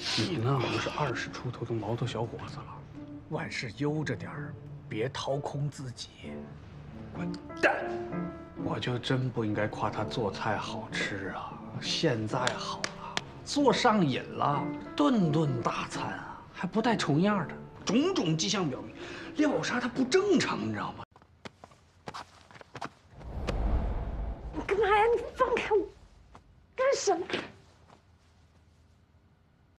你呢，不是20出头的毛头小伙子了？ 万事悠着点儿，别掏空自己。 滚蛋！我就真不应该夸他做菜好吃啊！现在好了，做上瘾了，顿顿大餐啊，还不带重样的，种种迹象表明，廖莎她不正常，你知道吗？ 你干嘛呀？你放开我！干什么？